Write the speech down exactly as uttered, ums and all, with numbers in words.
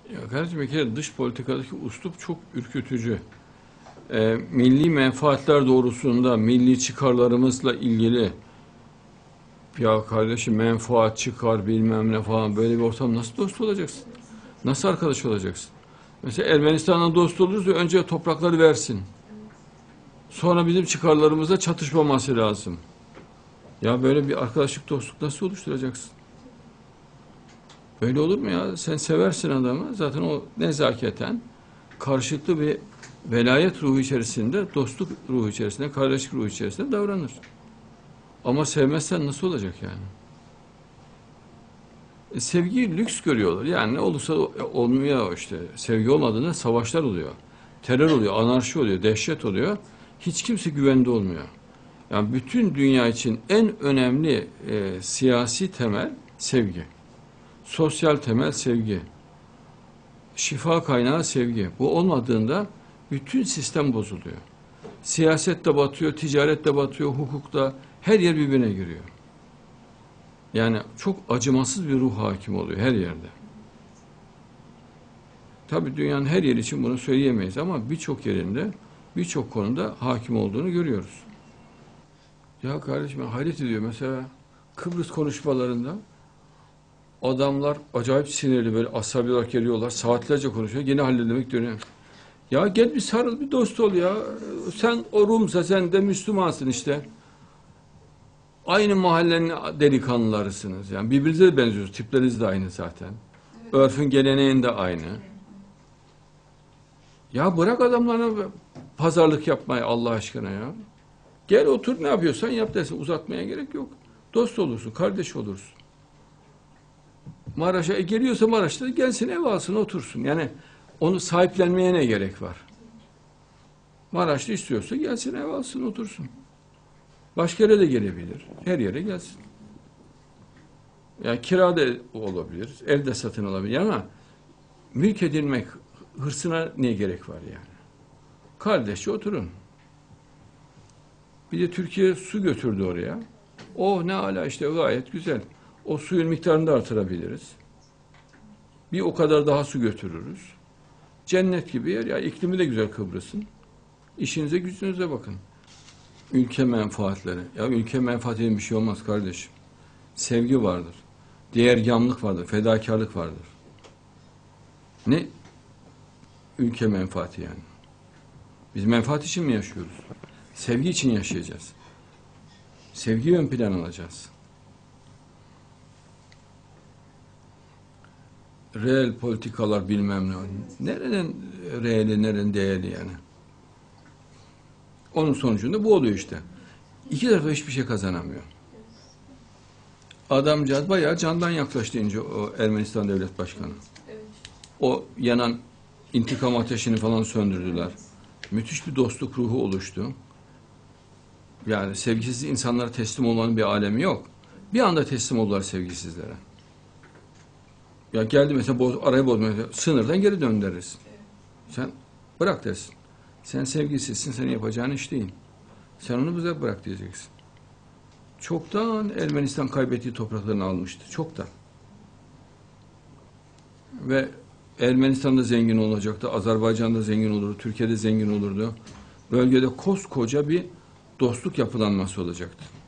Ya kardeşim bir kere dış politikadaki üslup çok ürkütücü. Ee, milli menfaatler doğrusunda milli çıkarlarımızla ilgili ya kardeşim menfaat çıkar bilmem ne falan böyle bir ortam nasıl dost olacaksın? Nasıl arkadaş olacaksın? Mesela Ermenistan'la dost olursa önce toprakları versin. Sonra bizim çıkarlarımıza çatışmaması lazım. Ya böyle bir arkadaşlık dostluk nasıl oluşturacaksın? Öyle olur mu ya? Sen seversin adamı. Zaten o nezaketen karşılıklı bir velayet ruhu içerisinde, dostluk ruhu içerisinde, kardeşlik ruhu içerisinde davranır. Ama sevmezsen nasıl olacak yani? E, sevgiyi lüks görüyorlar. Yani ne olursa olmuyor işte. Sevgi olmadığında savaşlar oluyor. Terör oluyor, anarşi oluyor, dehşet oluyor. Hiç kimse güvende olmuyor. Yani bütün dünya için en önemli e, siyasi temel sevgi. Sosyal temel sevgi. Şifa kaynağı sevgi. Bu olmadığında bütün sistem bozuluyor. Siyaset de batıyor, ticaret de batıyor, hukukta her yer birbirine giriyor. Yani çok acımasız bir ruh hakim oluyor her yerde. Tabii dünyanın her yeri için bunu söyleyemeyiz ama birçok yerinde, birçok konuda hakim olduğunu görüyoruz. Ya kardeşim hayret ediyor mesela Kıbrıs konuşmalarında adamlar acayip sinirli böyle asabi olarak geliyorlar. Saatlerce konuşuyor. Yine halledemek dönüyor. Ya gel bir sarıl bir dost ol ya. Sen o Rum'sa sen de Müslümansın işte. Aynı mahallenin delikanlılarısınız. Yani birbirinize de benziyorsunuz. Tipleriniz de aynı zaten. Evet. Örfün geleneğin de aynı. Ya bırak adamlarına pazarlık yapmayı Allah aşkına ya. Gel otur ne yapıyorsan yap dersin. Uzatmaya gerek yok. Dost olursun, kardeş olursun. Maraş'a geliyorsa Maraş'ta gelsin ev alsın otursun. Yani onu sahiplenmeye ne gerek var? Maraş'ta istiyorsa gelsin ev alsın otursun. Başka yere de gelebilir. Her yere gelsin. Yani kira da olabilir. Ev de satın alabilir ama mülk edilmek hırsına ne gerek var yani? Kardeşçe oturun. Bir de Türkiye su götürdü oraya. Oh ne ala işte gayet güzel. O suyun miktarını da artırabiliriz. Bir o kadar daha su götürürüz. Cennet gibi yer ya. İklimi de güzel Kıbrıs'ın. İşinize gücünüze bakın. Ülke menfaatleri. Ya ülke menfaatinin bir şey olmaz kardeşim. Sevgi vardır. Değergamlık vardır. Fedakarlık vardır. Ne? Ülke menfaati yani. Biz menfaat için mi yaşıyoruz? Sevgi için yaşayacağız. Sevgiyi ön plan alacağız. Reel politikalar bilmem ne. Nerenin reeli, nerenin değerli yani. Onun sonucunda bu oluyor işte. İki tarafta hiçbir şey kazanamıyor. Adamcağız bayağı candan yaklaştı ince o Ermenistan Devlet Başkanı. O yanan intikam ateşini falan söndürdüler. Müthiş bir dostluk ruhu oluştu. Yani sevgisiz insanlara teslim olmanın bir alemi yok. Bir anda teslim oldular sevgisizlere. Ya geldi mesela boz, arayı bozmaya, sınırdan geri döndürürsün. Sen bırak dersin. Sen sevgisizsin, senin yapacağın iş değil. Sen onu bize bırak diyeceksin. Çoktan Ermenistan kaybettiği topraklarını almıştı. Çoktan. Ve Ermenistan'da zengin olacaktı, Azerbaycan'da zengin olurdu, Türkiye'de zengin olurdu. Bölgede koskoca bir dostluk yapılanması olacaktı.